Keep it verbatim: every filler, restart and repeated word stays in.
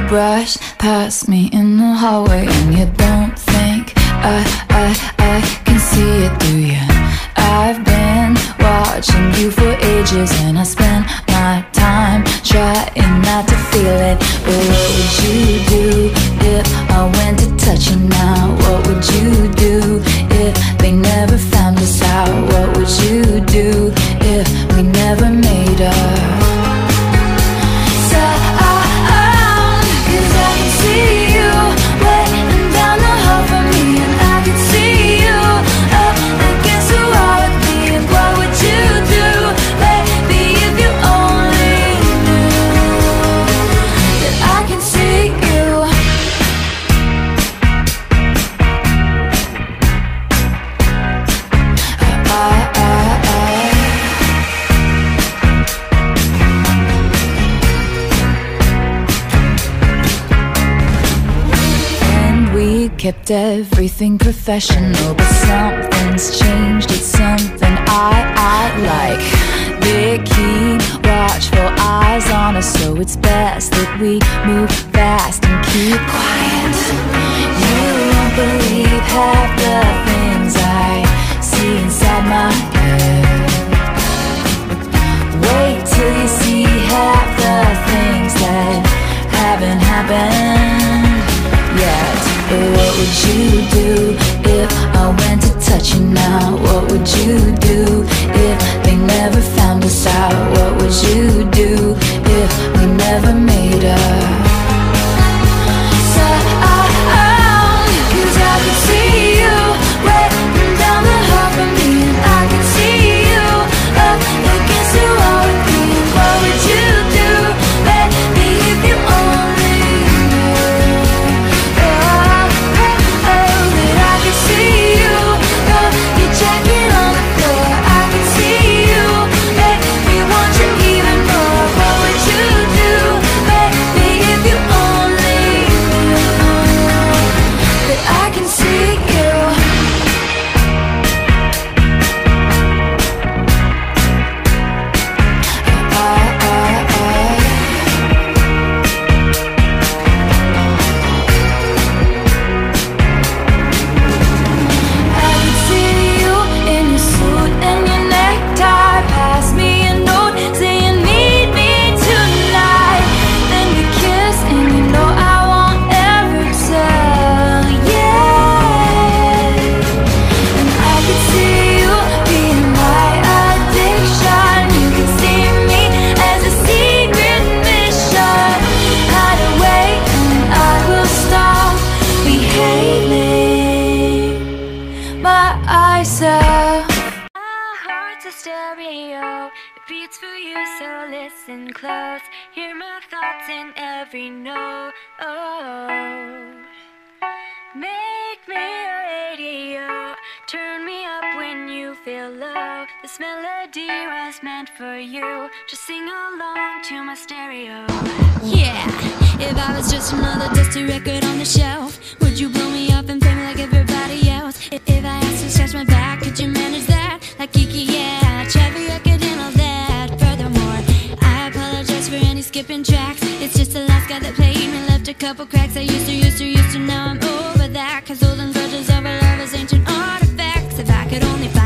brush past me in the hallway, and you don't think I, I, I can see it, do you? I've been watching you for ages, and I spend my time trying not to feel it. But what would you do if I went to touch you now? What would you do if they never found us out? What would you do if we never made up? Kept everything professional, but something's changed. It's something I, I like. They keep watchful eyes on us, so it's best that we move fast and keep quiet. You won't believe half the things I see inside my head. Wait till you see half the things that haven't happened yet. But what would you do if I went to touch you now? What would you do if they never found us out? What would you do if we never made up? So I, I, 'cause I could see you waiting down the hall from me, and I could see you up against the wall with me. And what would you do, baby, if you only close, hear my thoughts in every note. Oh, make me a radio, turn me up when you feel low. This melody was meant for you, just sing along to my stereo. Yeah, if I was just another dusty record on the shelf, would you blow me up and play me like everybody else? If, if I asked to scratch my back, could you manage that? Like Kiki, yeah, Chevy, I could handle that. Furthermore, I apologize for any skipping tracks. It's just the last guy that played me left a couple cracks. I used to, used to, used to, now I'm over that. 'Cause holding grudges over love is ancient artifacts. If I could only